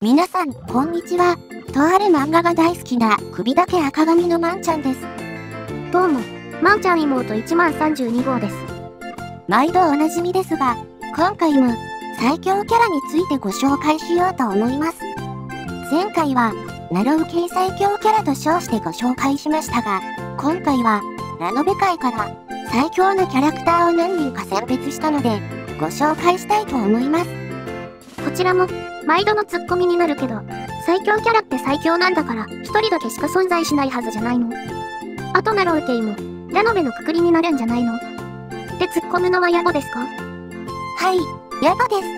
皆さん、こんにちは。とある漫画が大好きな首だけ赤髪のまんちゃんです。 どうも、まんちゃん妹10032号です。 毎度おなじみですが、今回も最強キャラについてご紹介しようと思います。前回は、ナロウ系最強キャラと称してご紹介しましたが、今回は、ラノベ界から最強のキャラクターを何人か選別したので、ご紹介したいと思います。 こちらも、毎度のツッコミになるけど、最強キャラって最強なんだから、一人だけしか存在しないはずじゃないの？あとナロウ系も、ラノベのくくりになるんじゃないの？って突っ込むのは野暮ですか？ はい、野暮です。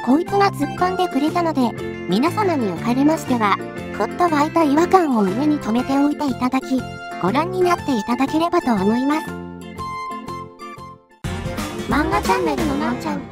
こいつが突っ込んでくれたので、皆様におかれましては、ふっと湧いた違和感を胸に留めておいていただき、ご覧になっていただければと思います。漫画チャンネルのまんちゃん。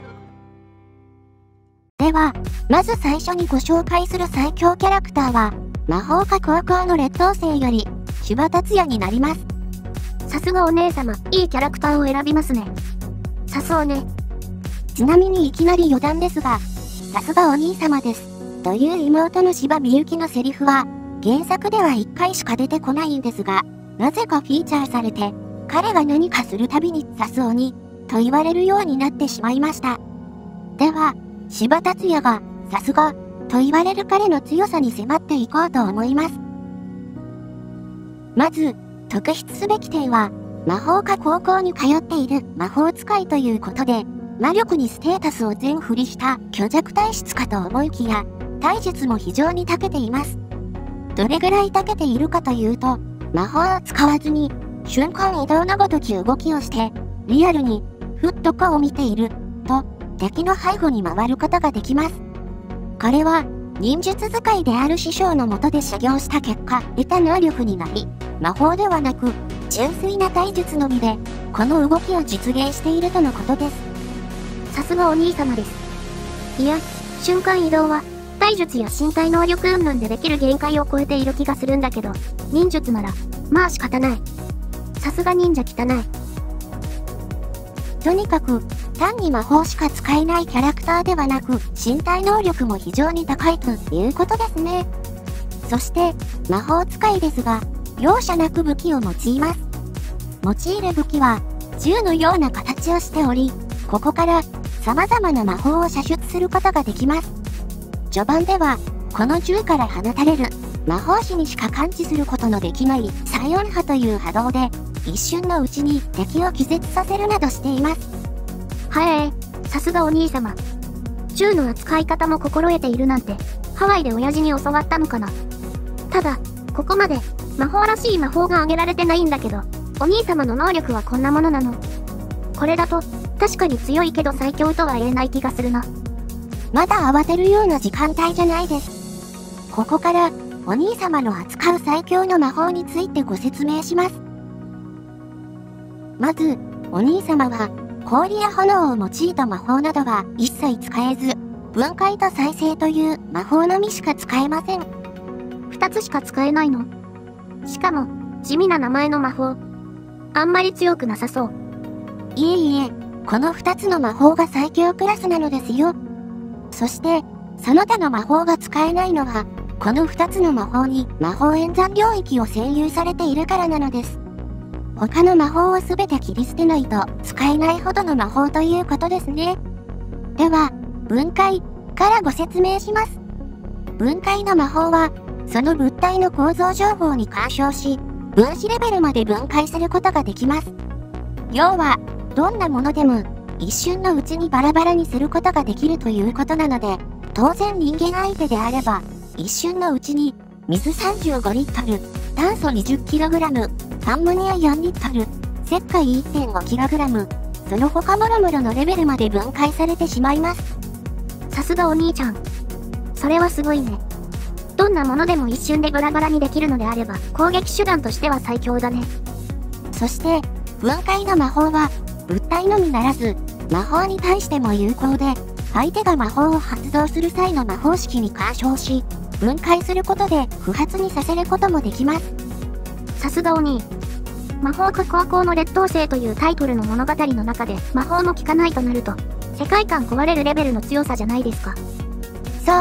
では、まず最初にご紹介する最強キャラクターは、魔法科高校の劣等生より、柴達也になります。 さすがお姉様、いいキャラクターを選びますね。さそうね。 ちなみにいきなり余談ですが、さすがお兄様です。という妹の柴みゆきのセリフは、原作では1回しか出てこないんですが、なぜかフィーチャーされて、彼が何かするたびにさす鬼、と言われるようになってしまいました。では、柴達也が、さすが、と言われる彼の強さに迫っていこうと思います。まず、特筆すべき点は、魔法科高校に通っている魔法使いということで、魔力にステータスを全振りした虚弱体質かと思いきや、体術も非常に長けています。どれぐらい長けているかというと、魔法を使わずに、瞬間移動のごとき動きをして、リアルに、ふっとこを見ている、と、敵の背後に回ることができます。これは、忍術使いである師匠の下で修行した結果、得た能力になり、魔法ではなく、純粋な体術のみで、この動きを実現しているとのことです。 さすがお兄様です。いや、瞬間移動は、体術や身体能力云々でできる限界を超えている気がするんだけど、忍術なら、まあ仕方ない。さすが忍者汚い。 とにかく、単に魔法しか使えないキャラクターではなく、身体能力も非常に高いということですね。そして、魔法使いですが、容赦なく武器を用います。用いる武器は、銃のような形をしており、ここから様々な魔法を射出することができます。序盤では、この銃から放たれる魔法師にしか感知することのできないサイオン波という波動で、一瞬のうちに敵を気絶させるなどしています。 はさすがお兄様。銃の扱い方も心得ているなんて、ハワイで親父に教わったのかな。ただ、ここまで、魔法らしい魔法が挙げられてないんだけど、お兄様の能力はこんなものなの？これだと、確かに強いけど最強とは言えない気がするな。 まだ慌てるような時間帯じゃないです。ここから、お兄様の扱う最強の魔法についてご説明します。まず、お兄様は、氷や炎を用いた魔法などは一切使えず、分解と再生という魔法のみしか使えません。 2つしか使えないの？しかも、地味な名前の魔法。あんまり強くなさそう。 いえいえ、この2つの魔法が最強クラスなのですよ。そして、その他の魔法が使えないのは、この2つの魔法に魔法演算領域を占有されているからなのです。他の魔法をすべて切り捨てないと使えないほどの魔法ということですね。では、分解からご説明します。分解の魔法は、その物体の構造情報に干渉し、分子レベルまで分解することができます。要は、どんなものでも、一瞬のうちにバラバラにすることができるということなので、当然人間相手であれば、一瞬のうちに、水35リットル、炭素 20kg、アンモニア4リットル、石灰 1.5kg、その他もろもろのレベルまで分解されてしまいます。 さすがお兄ちゃん。それはすごいね。どんなものでも一瞬でバラバラにできるのであれば、攻撃手段としては最強だね。 そして、分解の魔法は、物体のみならず、魔法に対しても有効で、相手が魔法を発動する際の魔法式に干渉し、分解することで不発にさせることもできます。 さすがお兄。魔法科高校の劣等生というタイトルの物語の中で魔法も効かないとなると、世界観壊れるレベルの強さじゃないですか。 そう、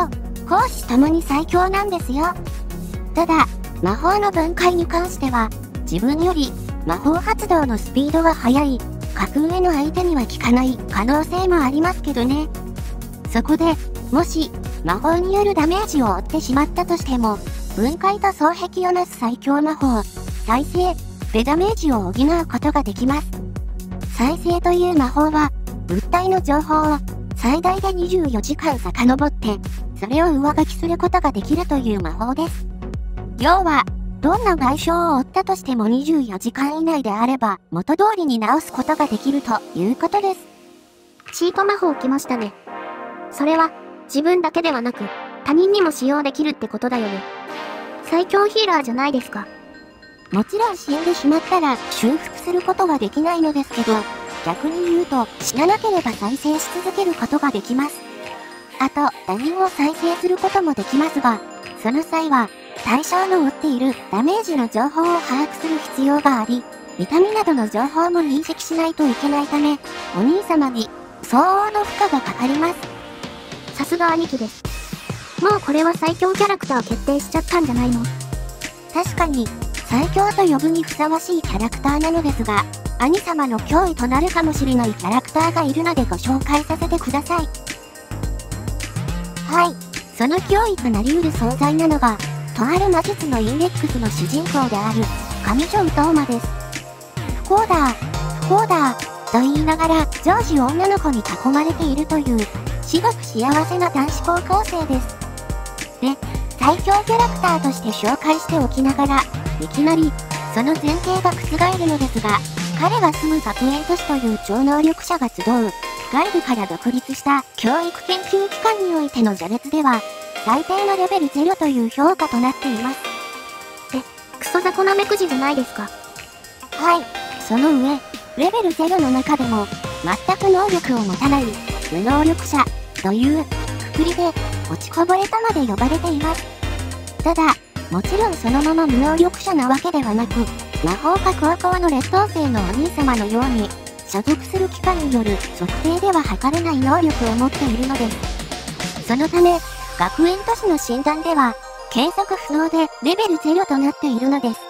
公私ともに最強なんですよ。ただ、魔法の分解に関しては、自分より魔法発動のスピードが速い格上の相手には効かない可能性もありますけどね。そこで、もし魔法によるダメージを負ってしまったとしても、分解と双璧をなす最強魔法、再生でダメージを補うことができます。再生という魔法は、物体の情報を最大で24時間遡って、それを上書きすることができるという魔法です。要は、どんな外傷を負ったとしても24時間以内であれば、元通りに治すことができるということです。 チート魔法来ましたね。それは、自分だけではなく、他人にも使用できるってことだよね。最強ヒーラーじゃないですか。 もちろん死んでしまったら修復することはできないのですけど、逆に言うと死ななければ再生し続けることができます。あと、他人を再生することもできますが、その際は、対象の負っているダメージの情報を把握する必要があり、痛みなどの情報も認識しないといけないため、お兄様に相応の負荷がかかります。 さすが兄貴です。もうこれは最強キャラクター決定しちゃったんじゃないの？ 確かに、最強と呼ぶにふさわしいキャラクターなのですが、兄様の脅威となるかもしれないキャラクターがいるのでご紹介させてください。はい、その脅威となり得る存在なのが、とある魔術のインデックスの主人公である、上条斗真です。不幸だ、不幸だ、と言いながら常時女の子に囲まれているという、至極幸せな男子高校生です。で、最強キャラクターとして紹介しておきながら、いきなり、その前提が覆るのですが、彼が住む学園都市という超能力者が集う、外部から独立した教育研究機関においての序列では、最低のレベル0という評価となっています。 クソ雑魚なめくじじゃないですか。 はい、その上、レベル0の中でも、全く能力を持たない、無能力者、という、くくりで、落ちこぼれとまで呼ばれています。ただ、もちろんそのまま無能力者なわけではなく、魔法科高校の劣等生のお兄様のように、所属する機関による測定では測れない能力を持っているのです。そのため、学園都市の診断では、計測不能でレベル0となっているのです。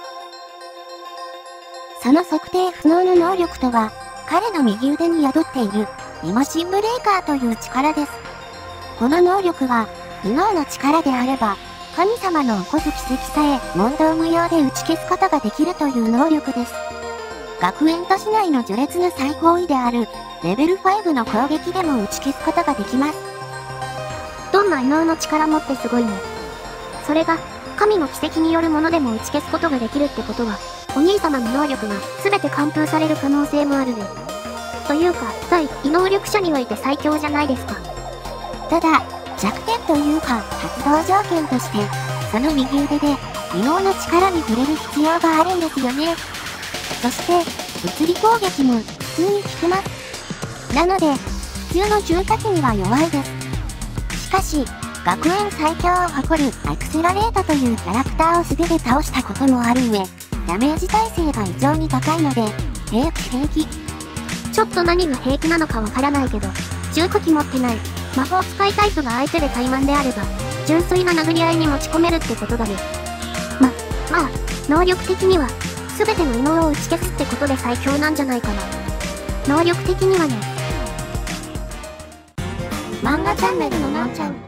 その測定不能の能力とは、彼の右腕に宿っている、イモシンブレーカーという力です。この能力は、異能の力であれば、神様の起こす奇跡さえ問答無用で打ち消すことができるという能力です。学園都市内の序列の最高位である、レベル5の攻撃でも打ち消すことができます。 どんな異能の力もってすごいね。それが、神の奇跡によるものでも打ち消すことができるってことは、お兄様の能力が全て完封される可能性もあるね。というか、対異能力者において最強じゃないですか。 ただ、弱点というか発動条件として、その右腕で異能の力に触れる必要があるんですよね。そして、物理攻撃も普通に効きます。なので、普通の重火器には弱いです。しかし、学園最強を誇るアクセラレータというキャラクターを素手で倒したこともある上、ダメージ耐性が異常に高いので、平気。 ちょっと何が平気なのかわからないけど、重火器持ってない、魔法使いタイプが相手で怠慢であれば、純粋な殴り合いに持ち込めるってことだね。まあ、能力的には、すべての異能を打ち消すってことで最強なんじゃないかな。能力的にはね。 漫画チャンネルのなおちゃん。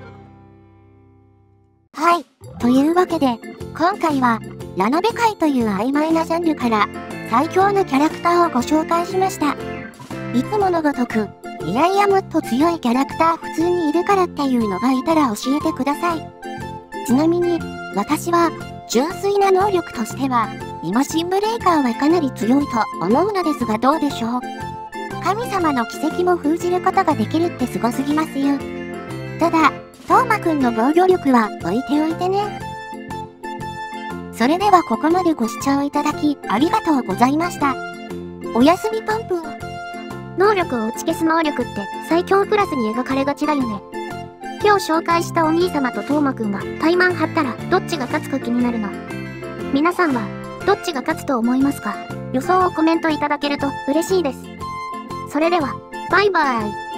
はい。というわけで、今回は、ラノベ界という曖昧なジャンルから、最強のキャラクターをご紹介しました。いつものごとく、いやいやもっと強いキャラクター普通にいるからっていうのがいたら教えてください。ちなみに、私は、純粋な能力としては、イモシンブレーカーはかなり強いと思うのですがどうでしょう。神様の奇跡も封じることができるってすごすぎますよ。ただ、トーマくんの防御力は置いておいてね。それではここまでご視聴いただきありがとうございました。おやすみぷんぷん。 能力を打ち消す能力って最強クラスに描かれがちだよね。今日紹介したお兄様とトーマくんはタイマン張ったらどっちが勝つか気になるな。皆さんはどっちが勝つと思いますか？予想をコメントいただけると嬉しいです。それでは、バイバーイ。